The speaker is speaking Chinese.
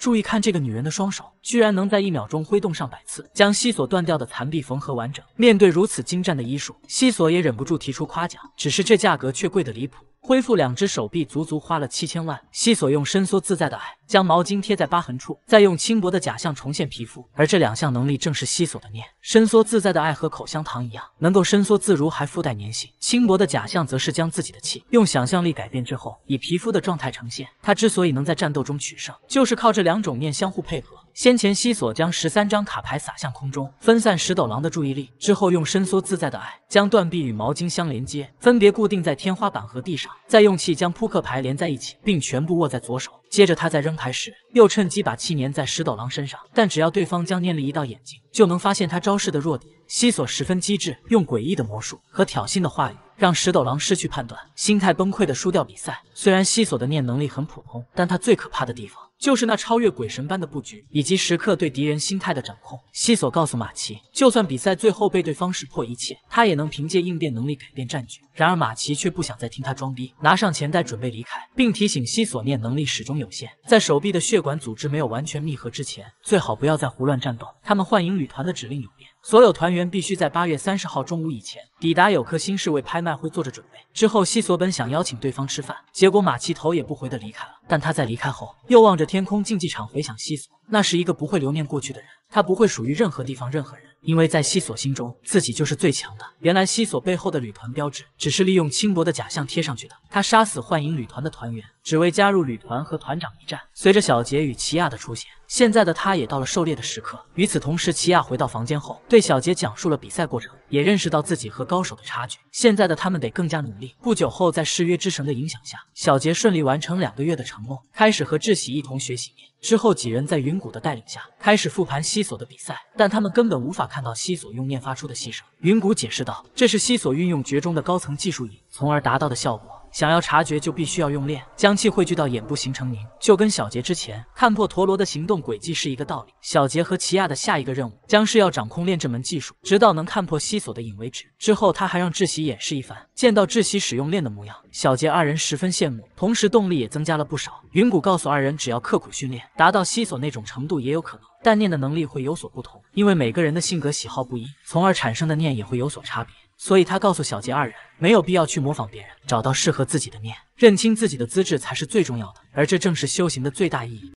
注意看这个女人的双手，居然能在1秒钟挥动上百次，将西索断掉的残臂缝合完整。面对如此精湛的医术，西索也忍不住提出夸奖，只是这价格却贵得离谱。恢复2只手臂足足花了7000万。西索用伸缩自在的爱将毛巾贴在疤痕处，再用轻薄的假象重现皮肤，而这2项能力正是西索的念。伸缩自在的爱和口香糖一样，能够伸缩自如，还附带粘性。轻薄的假象则是将自己的气用想象力改变之后，以皮肤的状态呈现。他之所以能在战斗中取胜，就是靠这2种念相互配合。先前西索将13张卡牌撒向空中，分散石斗狼的注意力，之后用伸缩自在的爱将断臂与毛巾相连接，分别固定在天花板和地上，再用气将扑克牌连在一起，并全部握在左手。接着他在扔牌时，又趁机把气粘在石斗狼身上，但只要对方将念力移到眼睛，就能发现他招式的弱点。西索十分机智，用诡异的魔术和挑衅的话语让石斗狼失去判断，心态崩溃的输掉比赛。虽然西索的念能力很普通，但他最可怕的地方就是那超越鬼神般的布局，以及时刻对敌人心态的掌控。西索告诉马奇，就算比赛最后被对方识破一切，他也能凭借应变能力改变战局。然而马奇却不想再听他装逼，拿上钱袋准备离开，并提醒西索念能力始终有限，在手臂的血管组织没有完全密合之前，最好不要再胡乱战斗。他们幻影旅团的指令有变，所有团员必须在8月30号中午以前抵达有克星市，为拍卖会做着准备。之后西索本想邀请对方吃饭，结果马奇头也不回的离开了。但他在离开后又望着天空竞技场回想西索，那是一个不会留念过去的人，他不会属于任何地方任何人，因为在西索心中自己就是最强的。原来西索背后的旅团标志只是利用轻薄的假象贴上去的，他杀死幻影旅团的团员，只为加入旅团和团长一战。随着小杰与奇亚的出现，现在的他也到了狩猎的时刻。与此同时，奇亚回到房间后对小杰讲述了比赛过程，也认识到自己和高手的差距，现在的他们得更加努力。不久后，在誓约之神的影响下，小杰顺利完成2个月的承诺，开始和志喜一同学习念。之后几人在云谷的带领下开始复盘西索的比赛，但他们根本无法看到西索用念发出的牺牲。云谷解释道，这是西索运用绝中的高层技术从而达到的效果，想要察觉就必须要用练，将气汇聚到眼部形成凝，就跟小杰之前看破陀螺的行动轨迹是一个道理。小杰和奇亚的下一个任务将是要掌控练这门技术，直到能看破西索的影为止。之后他还让志喜演示一番，见到志喜使用练的模样，小杰2人十分羡慕，同时动力也增加了不少。云谷告诉2人，只要刻苦训练，达到西索那种程度也有可能，但念的能力会有所不同，因为每个人的性格喜好不一，从而产生的念也会有所差别。所以他告诉小杰2人，没有必要去模仿别人，找到适合自己的念，认清自己的资质才是最重要的，而这正是修行的最大意义。